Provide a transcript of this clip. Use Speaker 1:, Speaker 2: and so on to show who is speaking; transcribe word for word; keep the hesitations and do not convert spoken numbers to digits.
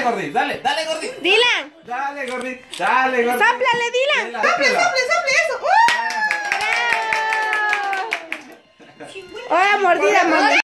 Speaker 1: Gordi, dale, dale, Gordi.
Speaker 2: Dylan.
Speaker 1: Dale, Gordi, dale, Gordi.
Speaker 2: Sáplale, Dylan.
Speaker 3: Sople, sople, sople eso.
Speaker 2: Ahora mordida, mami.